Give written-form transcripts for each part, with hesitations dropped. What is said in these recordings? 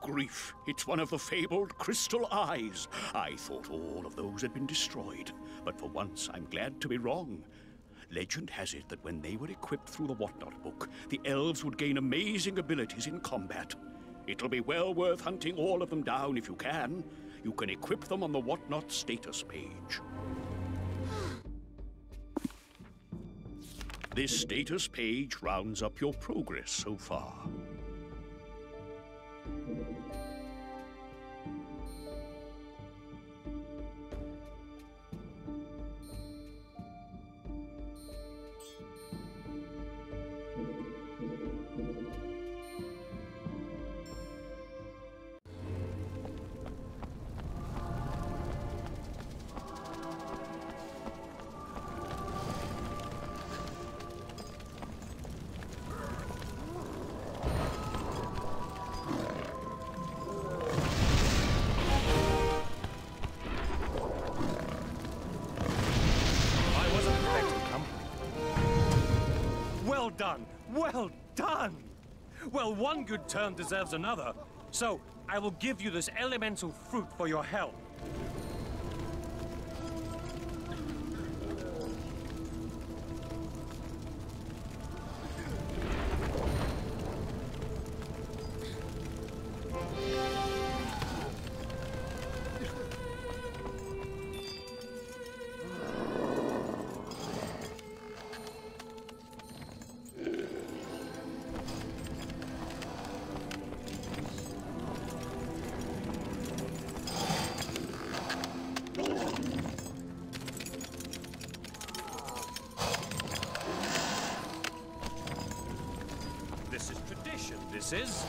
grief! It's one of the fabled crystal eyes. I thought all of those had been destroyed, but for once I'm glad to be wrong. Legend has it that when they were equipped through the Whatnot book, the elves would gain amazing abilities in combat. It'll be well worth hunting all of them down if you can. You can equip them on the Whatnot status page. This status page rounds up your progress so far. Well done! Well done! Well, one good turn deserves another, so I will give you this elemental fruit for your help. This is tradition, this is.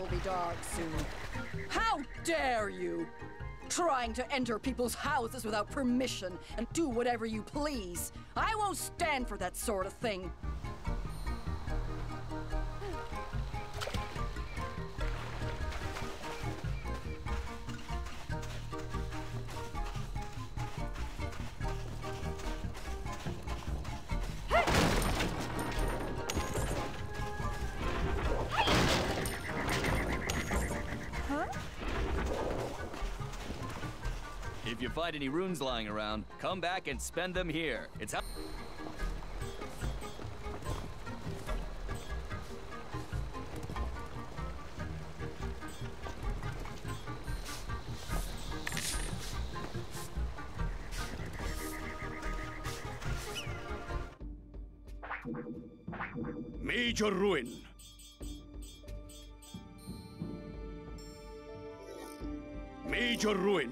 will be dark soon. How dare you! Trying to enter people's houses without permission and do whatever you please. I won't stand for that sort of thing. If you find any runes lying around, come back and spend them here. It's how... Major ruin. Major ruin.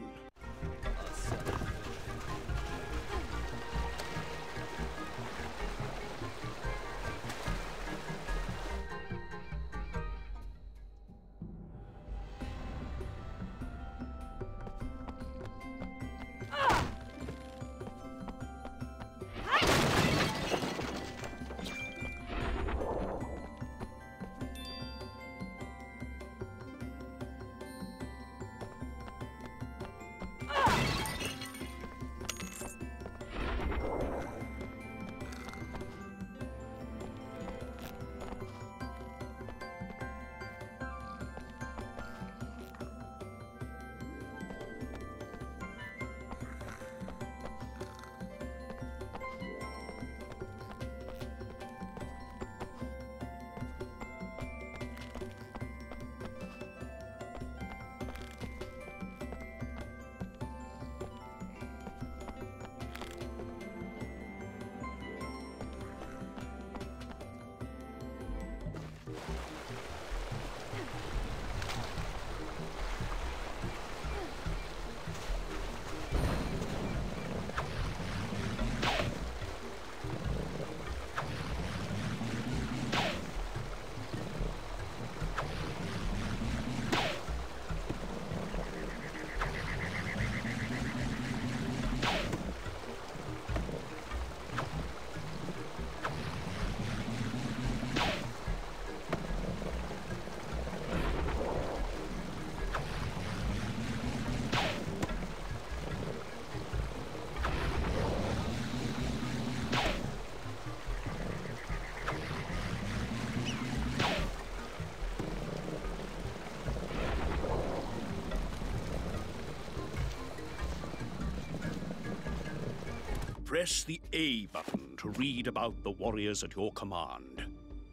Press the A button to read about the warriors at your command.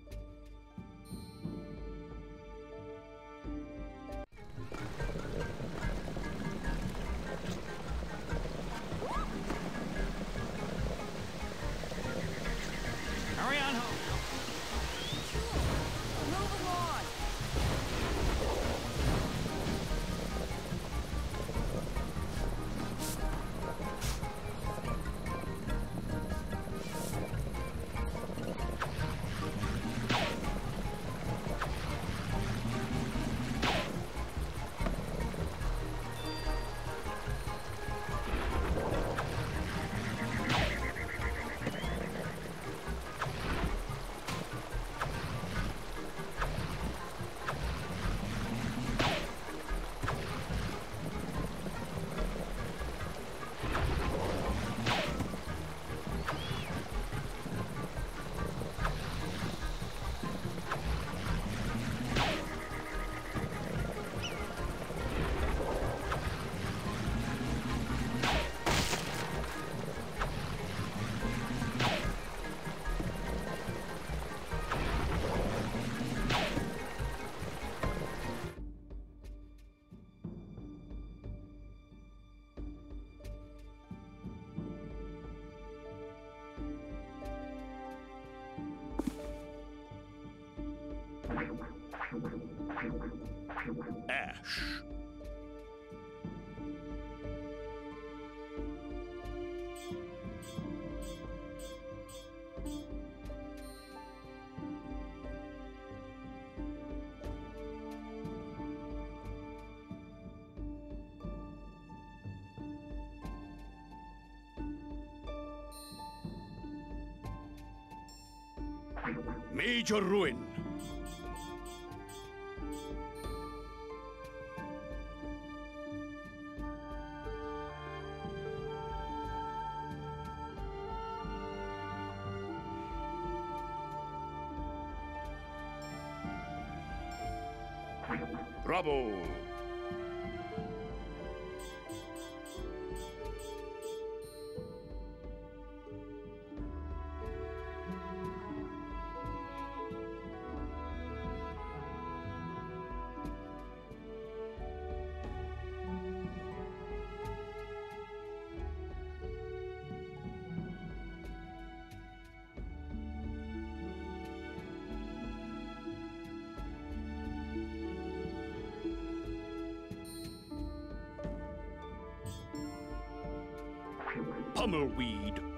Hurry on home. Moving on! Ash. Major ruin. Bravo! Pummelweed.